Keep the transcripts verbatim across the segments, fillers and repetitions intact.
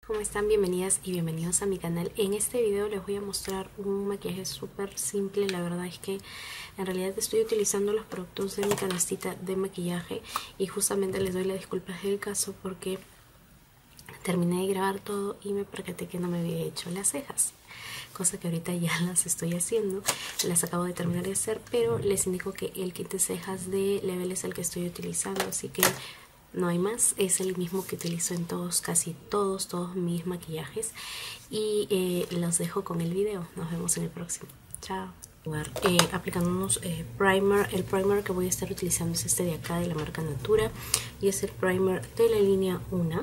¿Cómo están? Bienvenidas y bienvenidos a mi canal. En este video les voy a mostrar un maquillaje súper simple. La verdad es que en realidad estoy utilizando los productos de mi canastita de maquillaje y justamente les doy las disculpas del caso porque terminé de grabar todo y me percaté que no me había hecho las cejas, cosa que ahorita ya las estoy haciendo, las acabo de terminar de hacer, pero les indico que el kit de cejas de Level es el que estoy utilizando, así que no hay más, es el mismo que utilizo en todos, casi todos, todos mis maquillajes. Y eh, los dejo con el video. Nos vemos en el próximo. Chao. Eh, aplicándonos eh, primer. El primer que voy a estar utilizando es este de acá, de la marca Natura. Y es el primer de la línea uno.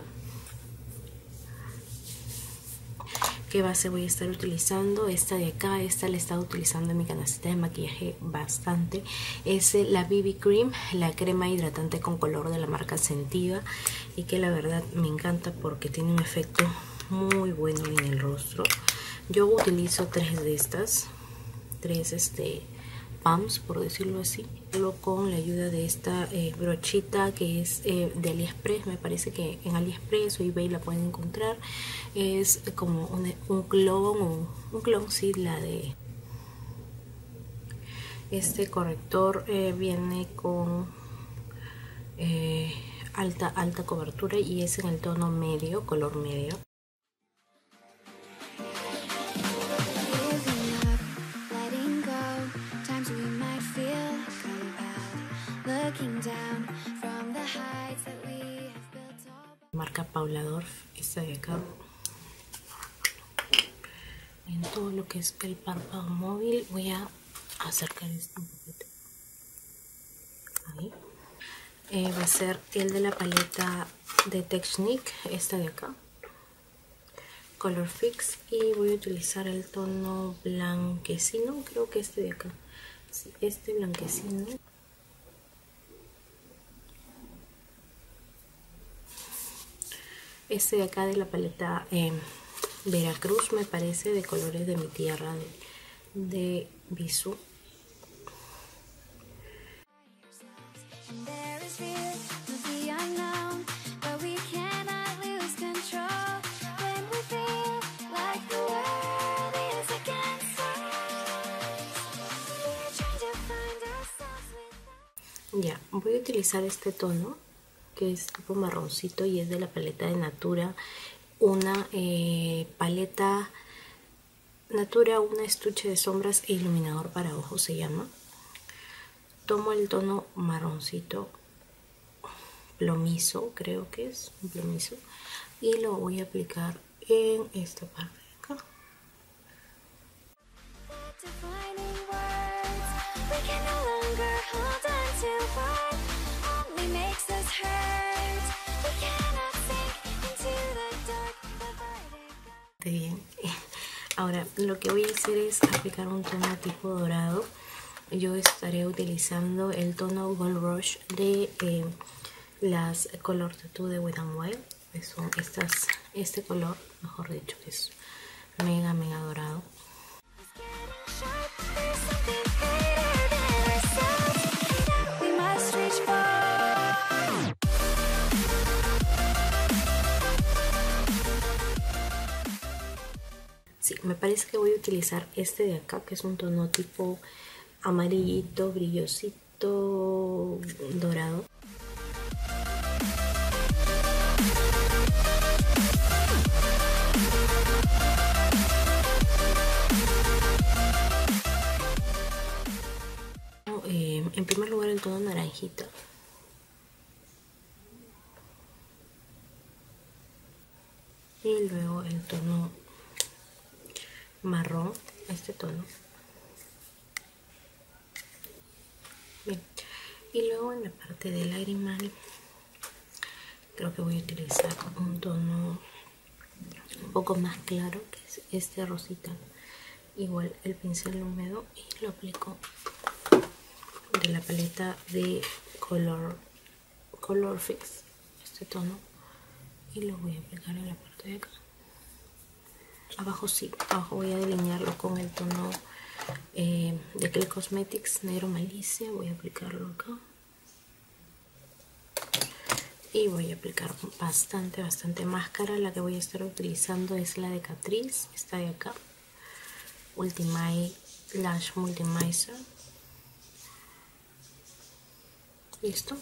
¿Qué base voy a estar utilizando? Esta de acá, esta la he estado utilizando en mi canastita de maquillaje bastante. Es la B B Cream, la crema hidratante con color de la marca Sentiva, y que la verdad me encanta porque tiene un efecto muy bueno en el rostro. Yo utilizo tres de estas, tres este pumps, por decirlo así, con la ayuda de esta eh, brochita que es eh, de AliExpress. Me parece que en AliExpress o eBay la pueden encontrar. Es como un, un clon, un, un clon, sí, la de este corrector eh, viene con eh, alta, alta cobertura y es en el tono medio, color medio. Marca Paula Dorf, esta de acá. En todo lo que es el párpado móvil voy a acercar esto un poquito. Ahí. Eh, va a ser el de la paleta de Technique, esta de acá, Color Fix, y voy a utilizar el tono blanquecino, creo que este de acá, sí, este blanquecino. Este de acá de la paleta eh, Veracruz, me parece, de colores de mi tierra, de, de Bisú. Ya, voy a utilizar este tono que es tipo marroncito y es de la paleta de Natura, una eh, paleta Natura, una estuche de sombras e iluminador para ojos se llama. Tomo el tono marroncito plomizo, creo que es un plomizo, y lo voy a aplicar en esta parte de acá. Bien. Ahora lo que voy a hacer es aplicar un tono tipo dorado. Yo estaré utilizando el tono Gold Rush de eh, las Color Tattoo de Wet n Wild. Son estas, este color, mejor dicho, que es mega mega dorado. Sí, me parece que voy a utilizar este de acá, que es un tono tipo amarillito, brillosito, dorado. Eh, en primer lugar el tono naranjita. Y luego el tono marrón, este tono. Bien, y luego en la parte del lagrimal creo que voy a utilizar un tono un poco más claro, que es este rosita. Igual el pincel húmedo y lo aplico de la paleta de color color fix, este tono, y lo voy a aplicar en la parte de acá. Abajo sí, abajo voy a delinearlo con el tono eh, de Kiehl's Cosmetics negro malicia. Voy a aplicarlo acá y voy a aplicar bastante, bastante máscara. La que voy a estar utilizando es la de Catrice, esta de acá, Ultimate Lash Multimizer. Listo.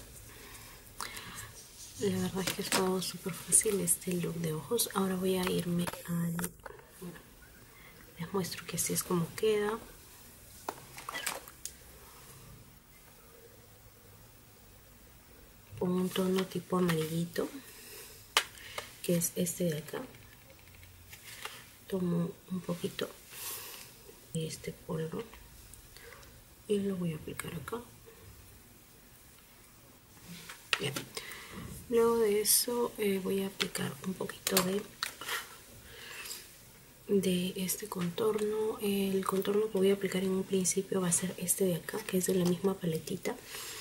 La verdad es que es todo súper fácil este look de ojos. Ahora voy a irme al... Bueno, les muestro que así es como queda. Pongo un tono tipo amarillito, que es este de acá. Tomo un poquito de este polvo y lo voy a aplicar acá. Bien. Luego de eso eh, voy a aplicar un poquito de de este contorno. El contorno que voy a aplicar en un principio va a ser este de acá, que es de la misma paletita.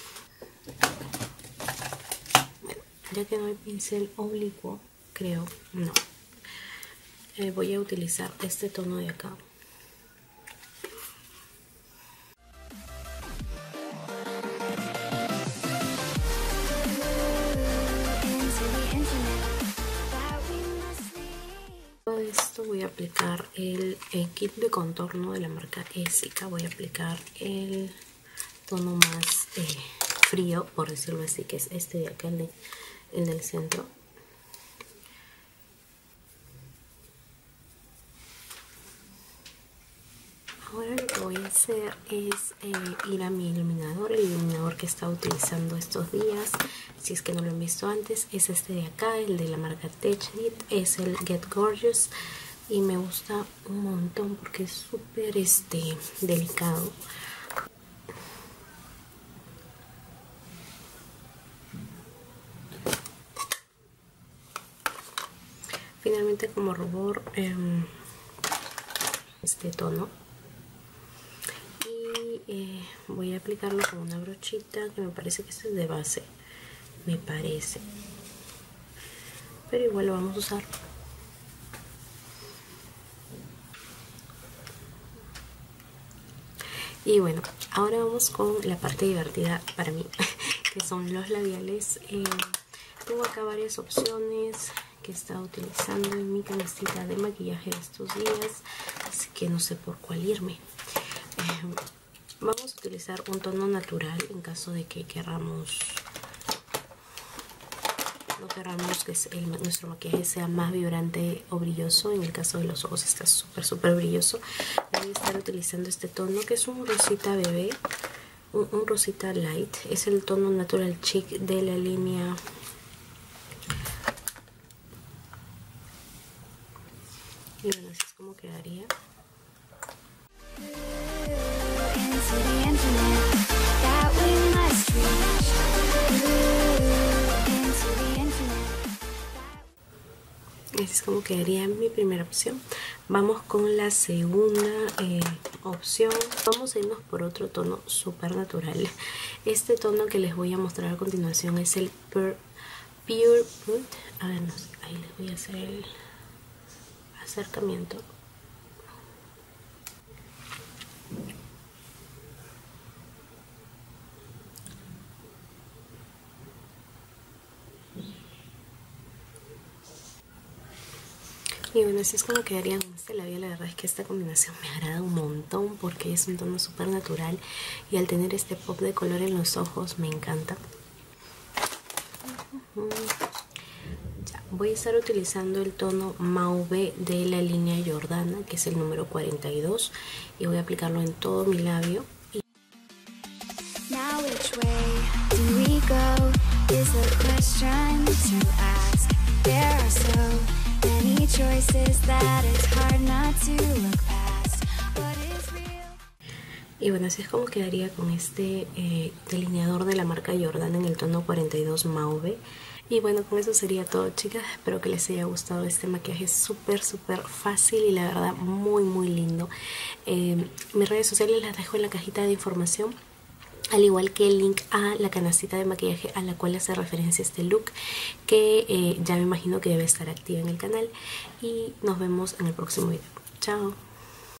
Bueno, ya que no hay pincel oblicuo, creo, no, eh, voy a utilizar este tono de acá. De esto voy a aplicar el, el kit de contorno de la marca Essica. Voy a aplicar el tono más eh, frío, por decirlo así, que es este de acá, el, de, el del centro. Ahora lo que voy a hacer es eh, ir a mi iluminador, el iluminador que estaba utilizando estos días. Si es que no lo han visto antes, es este de acá, el de la marca Technic, es el Get Gorgeous y me gusta un montón porque es súper este, delicado. Finalmente, como rubor, eh, este tono. Eh, voy a aplicarlo con una brochita que me parece que este es de base, me parece, pero igual lo vamos a usar. Y bueno, ahora vamos con la parte divertida para mí, que son los labiales. Eh, tengo acá varias opciones que he estado utilizando en mi canastita de maquillaje estos días, así que no sé por cuál irme. Eh, Vamos a utilizar un tono natural en caso de que queramos, no queramos que el, nuestro maquillaje sea más vibrante o brilloso. En el caso de los ojos está súper súper brilloso. Voy a estar utilizando este tono que es un rosita bebé, un, un rosita light. Es el tono Natural Chic de la línea y bueno, así es como quedaría. Así es como quedaría mi primera opción. Vamos con la segunda eh, opción. Vamos a irnos por otro tono súper natural. Este tono que les voy a mostrar a continuación es el Pure, Pure Put. A ver, no sé, ahí les voy a hacer el acercamiento. Y bueno, así es como quedaría con este labial. La verdad es que esta combinación me agrada un montón porque es un tono súper natural y al tener este pop de color en los ojos me encanta. Ya, voy a estar utilizando el tono Mauve de la línea Jordana, que es el número cuarenta y dos, y voy a aplicarlo en todo mi labio. Now which way do we go is the question to ask. There are so many choices that it's hard not to look past what is real. Y bueno, así es como quedaría con este eh, delineador de la marca Jordana en el tono cuarenta y dos Mauve. Y bueno, con eso sería todo, chicas. Espero que les haya gustado este maquillaje súper súper fácil y la verdad muy muy lindo. Eh, mis redes sociales las dejo en la cajita de información, al igual que el link a la canastita de maquillaje a la cual hace referencia este look, que eh, ya me imagino que debe estar activa en el canal. Y nos vemos en el próximo video. Chao.